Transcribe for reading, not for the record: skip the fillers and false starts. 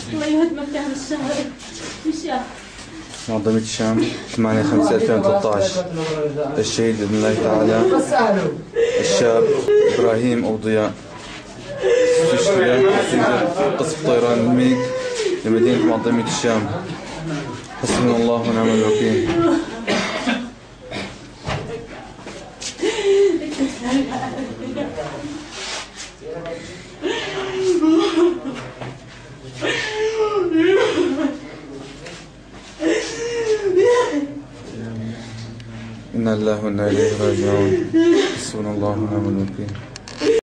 الله يهدمك هذا الشهر. الشهر منظمة الشام 8/5/2013. الشهيد بإذن الله تعالى الشاب إبراهيم أو ضياء، استشهد في قصف طيران الميج لمدينة منظمة الشام. حسبنا الله ونعم الوكيل. إنا لله وإنا إليه راجعون. حسبنا الله ونعم الوكيل.